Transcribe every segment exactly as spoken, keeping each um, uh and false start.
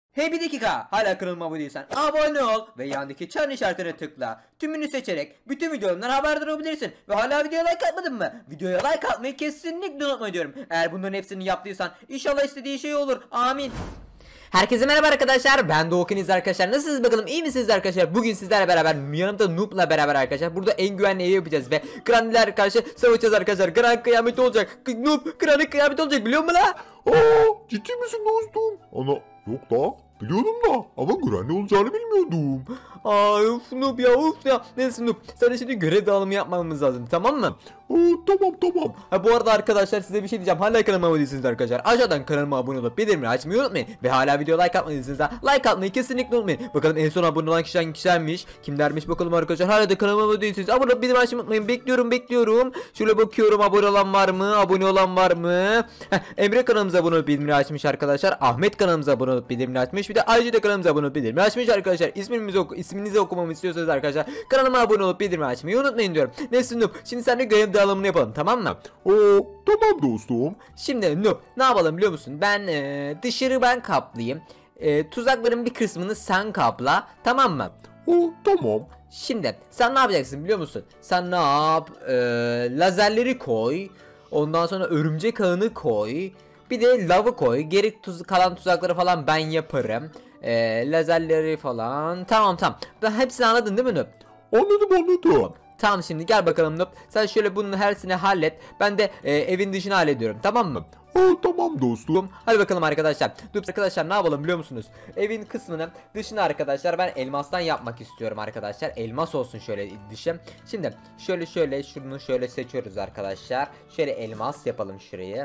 Hey bir dakika, hala kanalıma abone değilsen abone ol ve yandaki çan işaretine tıkla. Tümünü seçerek bütün videolarımdan haberdar olabilirsin. Ve hala videoya like atmadın mı? Videoya like atmayı kesinlikle unutma diyorum. Eğer bunların hepsini yaptıysan inşallah istediğin şey olur. Amin. Herkese merhaba arkadaşlar, ben Doğukeniz arkadaşlar. Nasılsınız bakalım, iyi misiniz arkadaşlar? Bugün sizlerle beraber yanımda Noob'la beraber arkadaşlar burada en güvenli evi yapacağız ve Granny'ler karşı savaşacağız arkadaşlar. Gran kıyameti olacak. Noob Granny kıyameti olacak, biliyor musun la? Aa, ciddi misin dostum? Ana yok da biliyordum da ama güvenli olacağını bilmiyordum. Aa uf Noob ya, uf ya. Neyse Noob, sana şimdi görev dağılımı yapmamız lazım, tamam mı? Aa, tamam tamam. Ha, bu arada arkadaşlar size bir şey diyeceğim. Hala kanalıma abone değilsiniz arkadaşlar. Aşağıdan kanalıma abone olup bildirimleri açmayı unutmayın. Ve hala video like atmadıysanız da like atmayı kesinlikle unutmayın. Bakalım en son abone olan kişiler kişilermiş. Kimlermiş bakalım arkadaşlar. Hala da kanalıma abone değilsiniz. Abone olup bildirim açmayı unutmayın. Bekliyorum bekliyorum. Şöyle bakıyorum, abone olan var mı? Abone olan var mı? Heh, Emre kanalımıza abone olup bildirimleri açmış arkadaşlar. Ahmet kanalımıza abone olup bildirimleri açmış. Bir de Aycı da kanalımıza abone olup bildirimleri açmış arkadaşlar. İsmimizi oku isminizi okumamı istiyorsanız arkadaşlar kanalıma abone olup bildirimleri açmayı unutmayın diyorum. Neyse Noob, şimdi seninle görev dağılımını yapalım, tamam mı? Aa, tamam dostum. Şimdi Noob, ne yapalım biliyor musun? Ben ee, dışarı ben kaplayayım. E, tuzakların bir kısmını sen kapla, tamam mı? Aa, tamam. Şimdi sen ne yapacaksın biliyor musun? Sen ne yap? E, lazerleri koy. Ondan sonra örümcek ağını koy. Bir de lavı koy. Geri tuz kalan tuzakları falan ben yaparım. E, lazerleri falan. Tamam tamam. Ben hepsini anladın değil mi Noob? Anladım anladım. Tamam, şimdi gel bakalım Noob. Sen şöyle bunun hepsini hallet. Ben de e, evin dışını hallediyorum, tamam mı? Aa, tamam dostum. Hadi bakalım arkadaşlar. Dur arkadaşlar, ne yapalım biliyor musunuz? Evin kısmını dışını arkadaşlar ben elmastan yapmak istiyorum arkadaşlar. Elmas olsun şöyle dışı. Şimdi şöyle şöyle şunu şöyle seçiyoruz arkadaşlar. Şöyle elmas yapalım şurayı.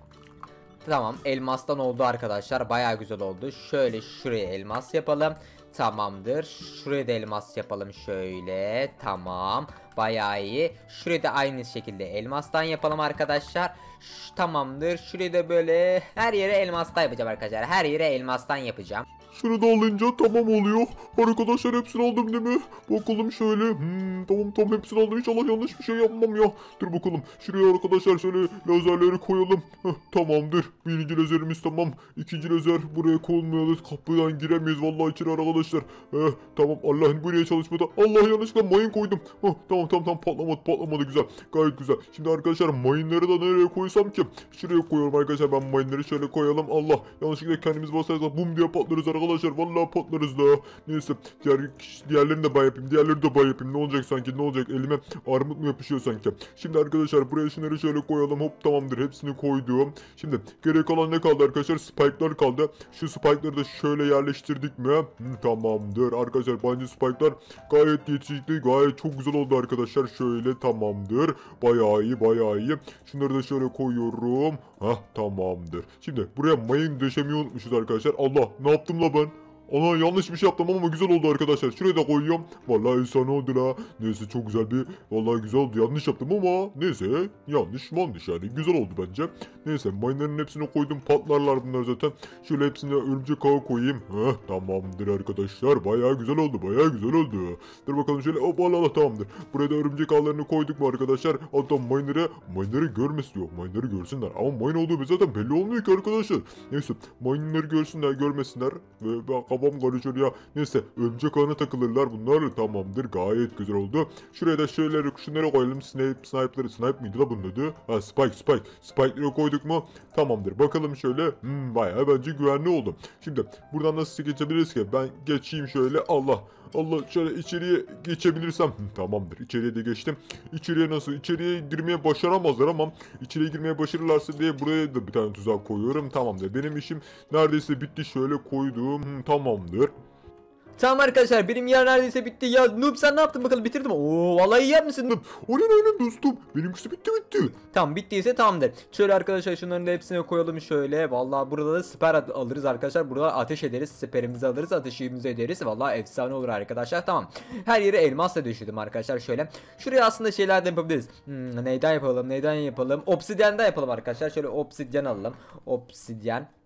Tamam, elmastan oldu arkadaşlar. Baya güzel oldu. Şöyle şuraya elmas yapalım. Tamamdır. Şuraya da elmas yapalım şöyle. Tamam. Bayağı iyi. Şuraya da aynı şekilde elmastan yapalım arkadaşlar. Ş tamamdır. Şurayı da böyle her yere elmastan yapacağım arkadaşlar. Her yere elmastan yapacağım. Şunu da alınca tamam oluyor. Arkadaşlar hepsini aldım değil mi? Bakalım şöyle. Hmm, tamam tamam hepsini aldım. İnşallah yanlış bir şey yapmam ya. Dur bakalım. Şuraya arkadaşlar şöyle lazerleri koyalım. Heh, tamamdır. Birinci lazerimiz tamam. İkinci lazer buraya konmuyor. Kapıdan giremeyiz vallahi içeri arkadaşlar. Eh, tamam Allah'ın buraya çalışmadı. Allah yanlışlıkla mayın koydum. Heh, tamam tamam tamam patlamadı patlamadı güzel. Gayet güzel. Şimdi arkadaşlar mayınları da nereye koysam ki? Şuraya koyuyorum arkadaşlar. Ben mayınları şöyle koyalım. Allah yanlışlıkla kendimiz basarsak bum diye patlarız arkadaşlar. Vallahi patlarız da. Neyse diğer diğerlerini de ben yapayım. Diğerleri de ben yapayım. Ne olacak sanki? Ne olacak? Elime armut mu yapışıyor sanki? Şimdi arkadaşlar buraya şunları şöyle koyalım. Hop tamamdır. Hepsini koydum. Şimdi geri kalan ne kaldı arkadaşlar? Spike'lar kaldı. Şu spike'ları da şöyle yerleştirdik mi? Hı, tamamdır. Arkadaşlar bence spike'lar gayet yetişikli. Gayet çok güzel oldu arkadaşlar. Şöyle tamamdır. Bayağı iyi bayağı iyi. Şunları da şöyle koyuyorum. Hah tamamdır. Şimdi buraya mayın döşemeyi unutmuşuz arkadaşlar. Allah ne yaptım la ben? Ana yanlış bir şey yaptım ama güzel oldu arkadaşlar. Şuraya da koyuyorum. Vallahi efsane oldu la. Neyse çok güzel bir. Vallahi güzel oldu. Yanlış yaptım ama neyse. Yanlış manış yani. Güzel oldu bence. Neyse mayınların hepsini koydum. Patlarlar bunlar zaten. Şöyle hepsine örümcek ağı koyayım. Heh tamamdır arkadaşlar. Bayağı güzel oldu. Bayağı güzel oldu. Dur bakalım şöyle. Hop Allah Allah tamamdır. Buraya da örümcek ağlarını koyduk mu arkadaşlar? Hatta mayınları mayınları görmesin yok. Mayınları görsünler. Ama mayın olduğu zaten belli olmuyor ki arkadaşlar. Neyse mayınları görsünler görmesinler. Ve bak babam karışıyor ya. Neyse örümcek ağına takılırlar bunlar. Tamamdır gayet güzel oldu. Şuraya da şöyle şunları koyalım. Snipe, sniper'ları snipe miydi la bunun adı? Ha spike spike. Spike'ları koyduk mu? Tamamdır. Bakalım şöyle. Hmm, bayağı bence güvenli oldu. Şimdi buradan nasıl geçebiliriz ki? Ben geçeyim şöyle. Allah. Allah şöyle içeriye geçebilirsem. Hı, tamamdır. İçeriye de geçtim. İçeriye nasıl? İçeriye girmeye başaramazlar ama içeriye girmeye başarırlarsa diye buraya da bir tane tuzak koyuyorum. Tamamdır. Benim işim neredeyse bitti. Şöyle koydum. Hı, tamamdır. Tamam arkadaşlar, benim yer neredeyse bitti. Ya Noob, sen ne yaptın bakalım, bitirdin mi? Oo vallahi iyi yapmışsın Noob. Aynen aynen dostum. Benimkisi bitti bitti. Tamam, bittiyse tamamdır. Şöyle arkadaşlar şunların da hepsine koyalım şöyle. Vallahi burada da siper alırız arkadaşlar. Burada ateş ederiz. Siperimizi alırız. Ateşimizi ederiz. Vallahi efsane olur arkadaşlar. Tamam. Her yere elmasla döşedim arkadaşlar şöyle. Şuraya aslında şeyler de yapabiliriz. Hmm, neyden yapalım? Neyden yapalım? Obsidyenden yapalım arkadaşlar. Şöyle obsidyen alalım. Obsidyen.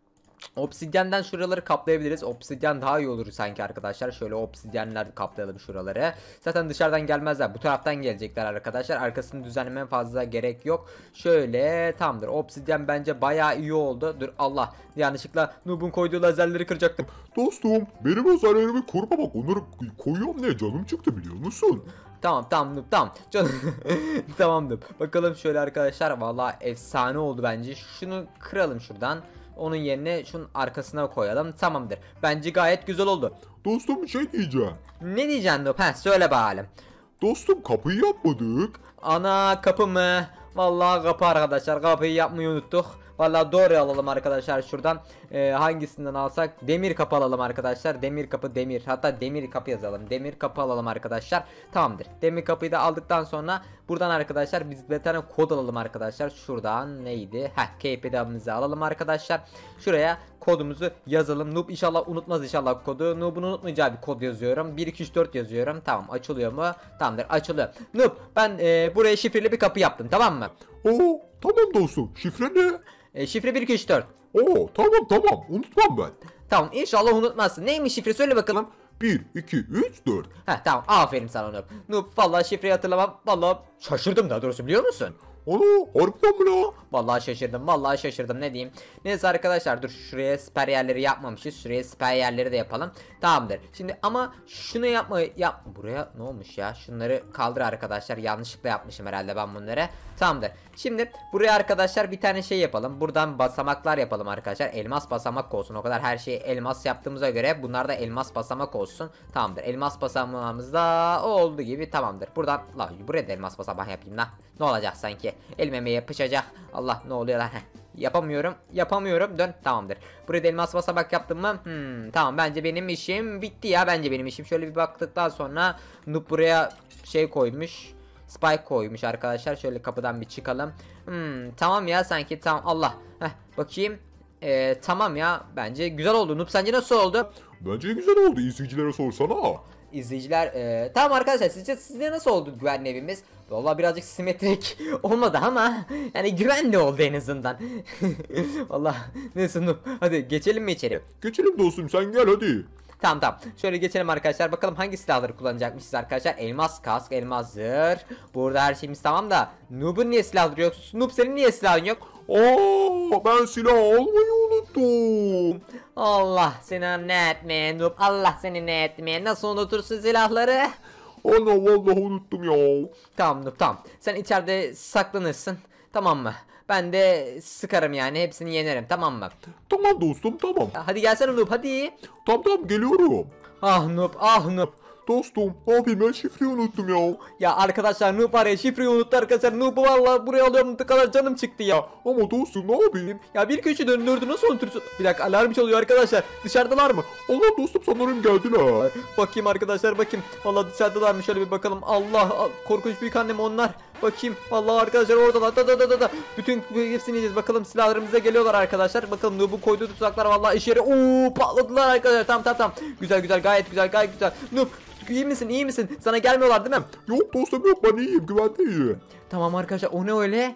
Obsidyenden şuraları kaplayabiliriz. Obsidyen daha iyi olur sanki arkadaşlar. Şöyle obsidyenler kaplayalım şuraları. Zaten dışarıdan gelmezler. Bu taraftan gelecekler arkadaşlar. Arkasını düzenlemeye fazla gerek yok. Şöyle tamamdır. Obsidyen bence bayağı iyi oldu. Dur Allah. Yanlışlıkla Noob'un koyduğu lazerleri kıracaktım. Dostum benim özelliklerimi koruma bak, onları koyuyorum ne canım çıktı biliyor musun? Tamam tamam Noob tamam. Canım. Tamam Noob. Bakalım şöyle arkadaşlar. Vallahi efsane oldu bence. Şunu kıralım şuradan. Onun yerine şunun arkasına koyalım. Tamamdır. Bence gayet güzel oldu. Dostum bir şey diyeceğim. Ne diyeceksin Noob? Heh söyle bakalım. Dostum kapıyı yapmadık. Ana kapı mı? Vallahi kapı arkadaşlar. Kapıyı yapmayı unuttuk. Vallahi doğru alalım arkadaşlar şuradan. Ee, hangisinden alsak? Demir kapı alalım arkadaşlar. Demir kapı demir. Hatta demir kapı yazalım. Demir kapı alalım arkadaşlar. Tamamdır. Demir kapıyı da aldıktan sonra buradan arkadaşlar biz bir tane kod alalım arkadaşlar. Şuradan neydi? Heh, K P D'mizi alalım arkadaşlar. Şuraya kodumuzu yazalım. Noob inşallah unutmaz inşallah kodu. Noob'un unutmayacağı bir kod yazıyorum. bir iki üç dört yazıyorum. Tamam, açılıyor mu? Tamamdır, açılıyor. Noob ben e, buraya şifreli bir kapı yaptım, tamam mı? Oo tamam dostum, şifre ne? E, şifre bir iki üç dört. Oo tamam tamam, unutmam ben. Tamam, inşallah unutmazsın. Neymiş şifre, söyle bakalım. bir iki üç dört. Heh, tamam, aferin sana Noob. Noob vallahi şifreyi hatırlamam. Vallahi şaşırdım daha doğrusu, biliyor musun? Ana harbiden mi la? Vallahi şaşırdım, vallahi şaşırdım, ne diyeyim. Neyse arkadaşlar, dur şuraya siper yerleri yapmamışız. Şuraya siper yerleri de yapalım. Tamamdır. Şimdi ama şunu yapma yap. Buraya ne olmuş ya? Şunları kaldır arkadaşlar. Yanlışlıkla yapmışım herhalde ben bunları. Tamamdır. Şimdi buraya arkadaşlar bir tane şey yapalım. Buradan basamaklar yapalım arkadaşlar. Elmas basamak olsun. O kadar her şeyi elmas yaptığımıza göre bunlar da elmas basamak olsun. Tamamdır. Elmas basamağımız da oldu gibi, tamamdır. Buradan la buraya da elmas basamak yapayım la. Ne olacak sanki? Elime yapışacak. Allah, ne oluyor lan? Yapamıyorum. Yapamıyorum. Dön. Tamamdır. Buraya da elmas basamak yaptım mı? Hmm, tamam, bence benim işim bitti ya. Bence benim işim. Şöyle bir baktıktan sonra Noob buraya şey koymuş. Spike koymuş arkadaşlar. Şöyle kapıdan bir çıkalım. Hmm, tamam ya sanki, tamam. Allah. Heh, bakayım. Ee, tamam ya. Bence güzel oldu. Noob sence nasıl oldu? Bence güzel oldu, izleyicilere sorsana. İzleyiciler ee, tamam arkadaşlar, sizce sizce nasıl oldu güvenli evimiz? Vallahi birazcık simetrik olmadı ama yani güvenli oldu en azından. Vallahi neyse Noob, hadi geçelim mi içeri? Geçelim dostum, sen gel hadi. Tamam tamam, şöyle geçelim arkadaşlar, bakalım hangi silahları kullanacakmışız arkadaşlar. Elmas kask, elmas zırh, burada her şeyimiz tamam da Noob'un niye silahları yok? Noob senin niye silahın yok? Aa, ben silah almayı unuttum. Allah seni ne etmeye Noob, Allah seni ne etmeye, nasıl unutursun silahları? Ana vallahi unuttum ya. Tamam Noob tamam, sen içeride saklanırsın, tamam mı? Ben de sıkarım yani, hepsini yenerim, tamam mı? Tamam dostum tamam. Hadi gelsene Noob, hadi. Tamam tamam geliyorum. Ah Noob, ah Noob. Dostum abi ben şifreyi unuttum ya. Ya arkadaşlar, Noob var ya, şifreyi unuttu arkadaşlar. Noob'u vallahi buraya alıyorum, ne kadar canım çıktı ya. Ama dostum ne yapayım? Ya bir köşe döndürdü, nasıl unutursun? Bir dakika, alarm çalıyor arkadaşlar. Dışarıdalar mı? Allah dostum sanırım geldiler. Bakayım arkadaşlar, bakayım. Vallahi dışarıdalar mı? Şöyle bir bakalım. Allah, al- korkunç büyük annem onlar. Bakayım. Vallahi arkadaşlar oradalar. Da da da da da. Bütün hepsini yiyeceğiz. Bakalım, silahlarımıza geliyorlar arkadaşlar. Bakalım Noob'un koyduğu tuzaklar vallahi iş yeri. Oo, patladılar arkadaşlar. Tamam tamam tamam. Güzel güzel, gayet güzel, gayet güzel. Noob, iyi misin? İyi misin? Sana gelmiyorlar değil mi? Yok dostum yok, ben iyiyim, güvendeyim. Tamam arkadaşlar, o ne öyle?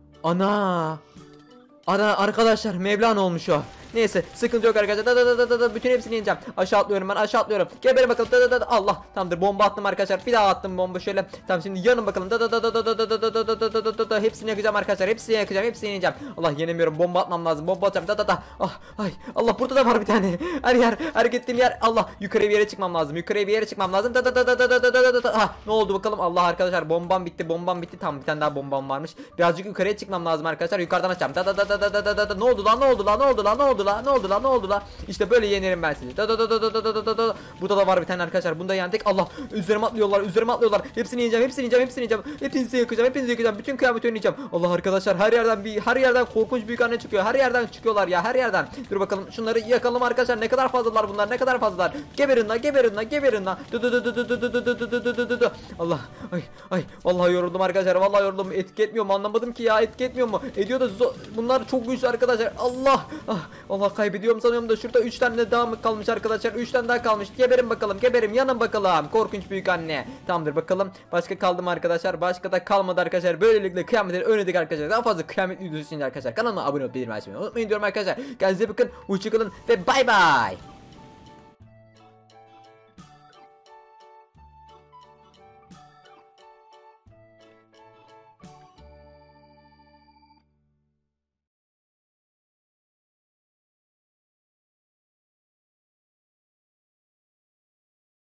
Ana. Ana arkadaşlar, Mevlana olmuş o. Neyse, sıkıntı yok arkadaşlar. Da da da da da da bütün hepsini yeneceğim. Aşağı atlıyorum ben, aşağı atlıyorum. Geberin bakalım. Da da da da. Allah. Tamamdır, bomba attım arkadaşlar. Bir daha attım bomba şöyle. Tamam, şimdi yanın bakalım. Da da da da da da da da da da da da da da da. Hepsini yakacağım arkadaşlar. Hepsini yakacağım. Hepsini yeneceğim. Allah, yenemiyorum. Bomba atmam lazım. Bomba atacağım. Da da da. Ah, ay. Allah, burada da var bir tane. Her yer, hareket ettiğim yer. Allah, yukarı bir yere çıkmam lazım. Yukarıya bir yere çıkmam lazım. Da da da da da da da da da da. Ah, ne oldu bakalım? Allah arkadaşlar, bombam bitti. Bombam bitti. Tamam, bir tane daha bombam varmış. Birazcık yukarıya çıkmam lazım arkadaşlar. Yukarıdan açacağım. Da da da da da da da da. Ne oldu lan? Ne oldu lan? Ne oldu lan? Ne oldu lan? Ne oldu lan? Ne oldu lan? İşte böyle yenerim ben sizi. Da da da da da da da da da. Burada da var bir tane arkadaşlar. Bunda yendik. Allah, üzerime atlıyorlar. Üzerime atlıyorlar. Hepsini yiyeceğim. Hepsini yiyeceğim. Hepsini yiyeceğim. Hepinizi yakacağım. Hepinizi yakacağım. Bütün kıyameti önleyeceğim. Allah arkadaşlar, her yerden bir her yerden korkunç büyük anne çıkıyor. Her yerden çıkıyorlar ya. Her yerden. Dur bakalım, şunları yakalım arkadaşlar. Ne kadar fazlalar bunlar. Ne kadar fazlalar. Geberin lan. Geberin lan. Geberin lan. Dı dı dı dı dı dı dı dı dı dı dı dı dı dı. Allah. Ay ay. Vallahi yoruldum arkadaşlar. Vallahi yoruldum. Etki etmiyor mu? Anlamadım ki ya. Etki etmiyor mu? Ediyor da zo- bunlar çok güçlü arkadaşlar. Allah. Ah. Allah, kaybediyorum sanıyorum da şurada üç tane de daha mı kalmış arkadaşlar? üç tane daha kalmış. Geberin bakalım, geberim, yanın bakalım. Korkunç büyük anne. Tamamdır bakalım. Başka kaldı mı arkadaşlar? Başka da kalmadı arkadaşlar. Böylelikle kıyametleri önledik arkadaşlar. Daha fazla kıyamet videosu için arkadaşlar kanalıma abone olup bildirim açmayı unutmayın diyorum arkadaşlar. Kendinize bakın. Hoşçakalın ve bay bay.